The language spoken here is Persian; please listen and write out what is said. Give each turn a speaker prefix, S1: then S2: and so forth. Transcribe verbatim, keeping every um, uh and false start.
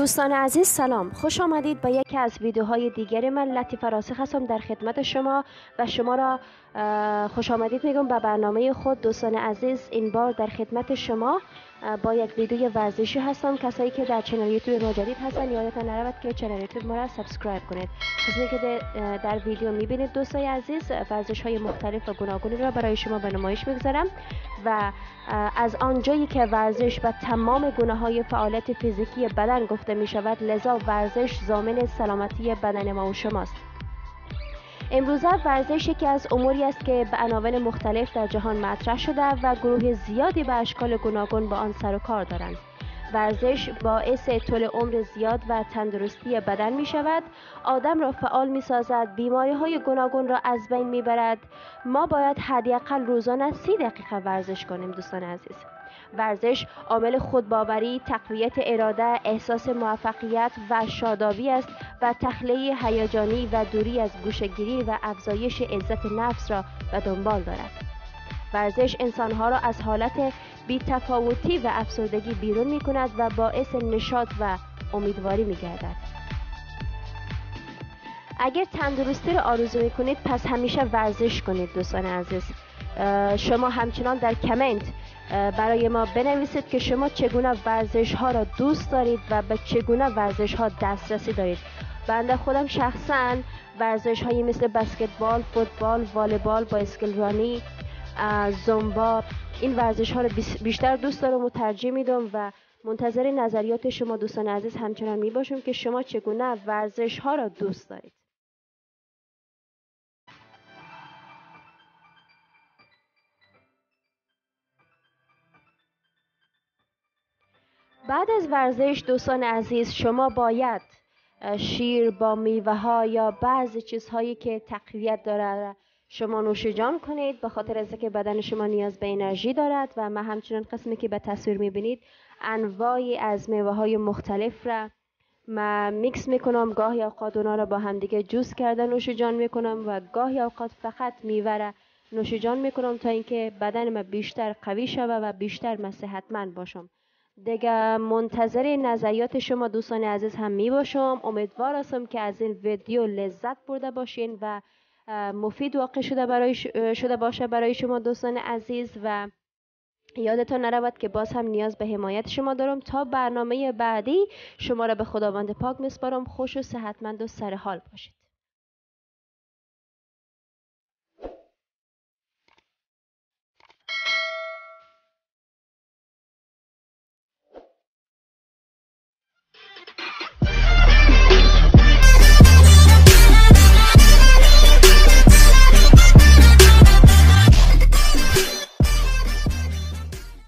S1: دوستان عزیز سلام، خوش آمدید به یکی از ویدیوهای دیگر من. لطیفه راسخ هستم در خدمت شما و شما را خوش آمدید میگم به برنامه خود. دوستان عزیز، این بار در خدمت شما با یک ویدیوی ورزشی هستم. کسایی که در چنل یوتیوب ما جدید هستن یادتان نرود که چنل یوتیوب ما را سابسکرایب کنید. چیزی که در ویدیو میبینید دوستان عزیز، ورزش های مختلف و گوناگونی را برای شما به نمایش میگذارم و از آنجایی که ورزش و تمام گونه‌های فعالیت فیزیکی بدن گفته می شود، لذا ورزش ضامن سلامتی بدن ما و شماست. امروزه ورزش یکی از اموری است که به عناوین مختلف در جهان مطرح شده و گروه زیادی به اشکال گوناگون با آن سر و کار دارند. ورزش باعث طول عمر زیاد و تندرستی بدن می شود، آدم را فعال می سازد، بیماری های گوناگون را از بین می برد. ما باید حداقل روزانه سی دقیقه ورزش کنیم. دوستان عزیز، ورزش عامل خودباوری، تقویت اراده، احساس موفقیت و شادابی است و تخلیه هیجانی و دوری از گوشه‌گیری و افزایش عزت نفس را به دنبال دارد. ورزش انسانها را از حالت بی‌تفاوتی و افسردگی بیرون می کند و باعث نشاط و امیدواری می گردد. اگر تندرستی را آرزو می کنید پس همیشه ورزش کنید. دوستان عزیز، شما همچنان در کامنت برای ما بنویسید که شما چگونه ورزش ها را دوست دارید و به چگونه ورزش ها دسترسی دارید. بنده خودم شخصا ورزش هایی مثل بسکتبال، فوتبال، والیبال، بایسکل رانی، زومبا، این ورزش ها را بیشتر دوست دارم و ترجیح میدم و منتظر نظریات شما دوستان عزیز همچنان می باشم که شما چگونه ورزش ها را دوست دارید. بعد از ورزش دوستان عزیز، شما باید شیر با میوه ها یا بعضی چیزهایی که تقویت دارد شما نوش جان کنید، به خاطر از اینکه بدن شما نیاز به انرژی دارد. و من همچنان قسمی که به تصویر میبینید انواعی از میوه های مختلف را من میکس میکنم، گاهی اوقات اونا را با هم دیگه جوس کرده نوش جان میکنم و گاهی اوقات فقط میوه را نوش جان میکنم تا اینکه بدن من بیشتر قوی شود و بیشتر من صحتمند باشم. دیگه منتظر نظریات شما دوستان عزیز هم می باشم. امیدوار هستم که از این ویدیو لذت برده باشین و مفید واقع شده برای شده باشه برای شما دوستان عزیز. و یادتان نرود که باز هم نیاز به حمایت شما دارم. تا برنامه بعدی شما را به خداوند پاک میسپارم. خوش و صحتمند و سر حال باشید.